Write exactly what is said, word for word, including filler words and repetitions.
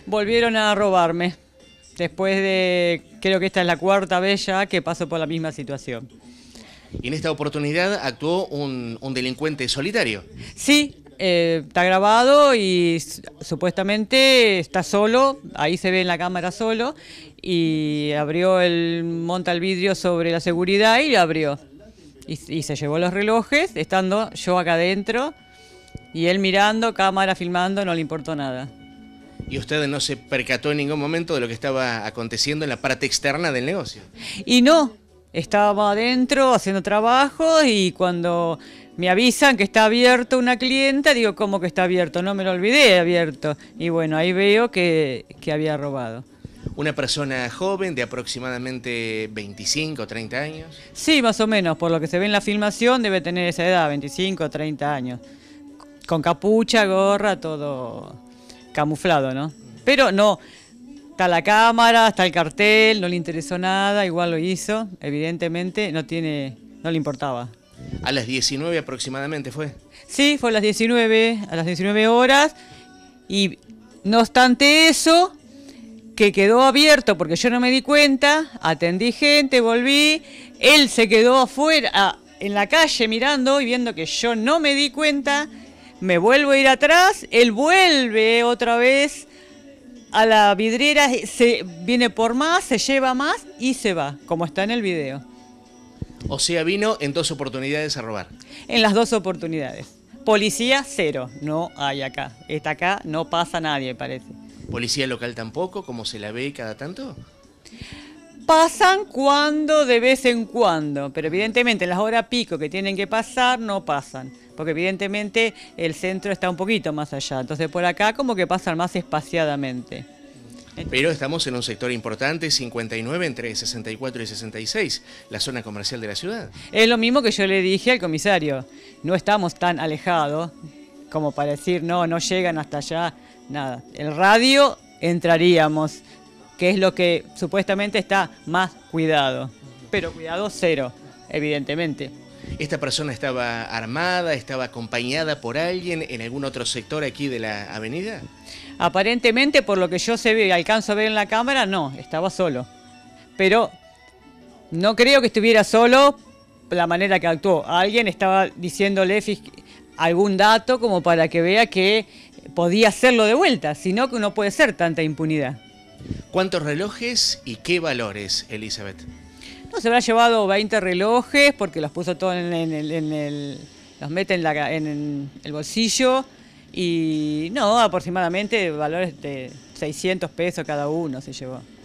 Volvieron a robarme. Después de, creo que esta es la cuarta vez ya que paso por la misma situación. Y en esta oportunidad actuó un, un delincuente solitario. Sí, eh, está grabado y supuestamente está solo, ahí se ve en la cámara solo, y abrió el, monta el vidrio sobre la seguridad y lo abrió. Y, y se llevó los relojes, estando yo acá adentro, y él mirando, cámara filmando, no le importó nada. ¿Y usted no se percató en ningún momento de lo que estaba aconteciendo en la parte externa del negocio? Y no, estaba adentro haciendo trabajo y cuando me avisan que está abierto una clienta, digo, ¿cómo que está abierto? No me lo olvidé abierto. Y bueno, ahí veo que, que había robado. ¿Una persona joven de aproximadamente veinticinco o treinta años? Sí, más o menos, por lo que se ve en la filmación debe tener esa edad, veinticinco o treinta años. Con capucha, gorra, todo camuflado, ¿no? Pero no, está la cámara, está el cartel, no le interesó nada, igual lo hizo, evidentemente no tiene, no le importaba. ¿A las diecinueve aproximadamente fue? Sí, fue a las diecinueve, a las diecinueve horas, y no obstante eso, que quedó abierto porque yo no me di cuenta, atendí gente, volví, él se quedó afuera, en la calle mirando y viendo que yo no me di cuenta, me vuelvo a ir atrás, él vuelve otra vez a la vidriera, se viene por más, se lleva más y se va, como está en el video. O sea, vino en dos oportunidades a robar. En las dos oportunidades. Policía, cero, no hay acá. Está acá, no pasa nadie, parece. ¿Policía local tampoco, como se la ve cada tanto? Pasan cuando, de vez en cuando, pero evidentemente en las horas pico que tienen que pasar, no pasan. Porque evidentemente el centro está un poquito más allá, entonces por acá como que pasan más espaciadamente. Pero estamos en un sector importante, cincuenta y nueve entre sesenta y cuatro y sesenta y seis, la zona comercial de la ciudad. Es lo mismo que yo le dije al comisario, no estamos tan alejados como para decir no, no llegan hasta allá, nada. El radio entraríamos, que es lo que supuestamente está más cuidado, pero cuidado cero, evidentemente. ¿Esta persona estaba armada, estaba acompañada por alguien en algún otro sector aquí de la avenida? Aparentemente, por lo que yo se ve, alcanzo a ver en la cámara, no, estaba solo. Pero no creo que estuviera solo la manera que actuó. Alguien estaba diciéndole algún dato como para que vea que podía hacerlo de vuelta, sino que no puede ser tanta impunidad. ¿Cuántos relojes y qué valores, Elizabeth? No, se habrá llevado veinte relojes porque los puso todos en, en, el, en el... los mete en, la, en el bolsillo y no, aproximadamente valores de seiscientos pesos cada uno se llevó.